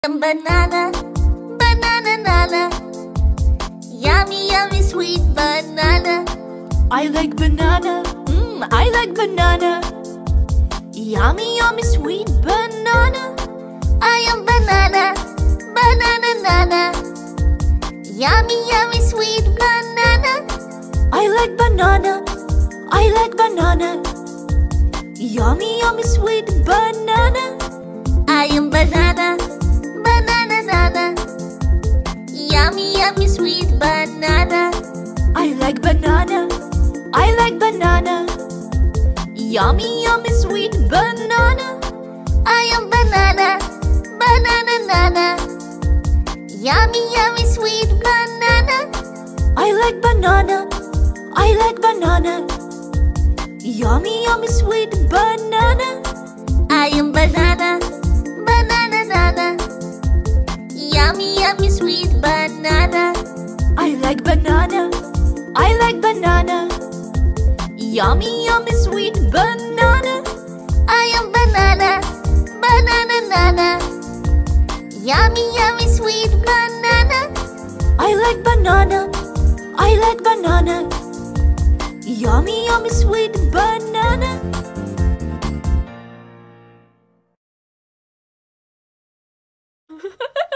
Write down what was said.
Banana, banana, nana. Yummy, yummy, sweet banana. I like banana. I like banana. Yummy, yummy, sweet banana. I am banana, banana, nana. Yummy, yummy, sweet banana. I like banana. I like banana. Yummy, yummy, sweet banana. I am banana, banana, nana. Yummy, yummy, sweet banana. I like banana. I like banana. Yummy, yummy, sweet banana. I am banana, banana, nana. Yummy, yummy, sweet banana. I like banana. I like banana. Yummy, yummy, sweet banana. I am banana, banana, nana. Yummy, yummy, sweet banana. I like banana. I like banana. Yummy, yummy, sweet banana. I am banana, banana, nana. Yummy, yummy, sweet banana. I like banana. I like banana. Yummy, yummy, sweet banana.